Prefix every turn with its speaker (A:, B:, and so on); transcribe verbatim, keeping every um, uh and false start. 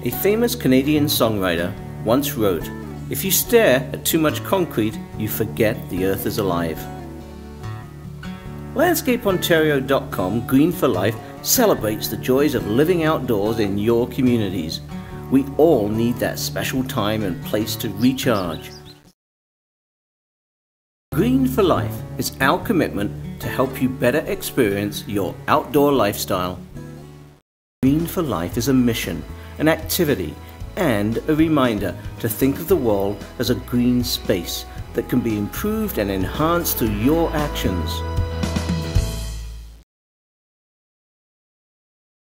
A: A famous Canadian songwriter once wrote, "If you stare at too much concrete, you forget the earth is alive." Landscape Ontario dot com Green for Life celebrates the joys of living outdoors in your communities. We all need that special time and place to recharge. Green for Life is our commitment to help you better experience your outdoor lifestyle. Green for Life is a mission, an activity, and a reminder to think of the world as a green space that can be improved and enhanced through your actions.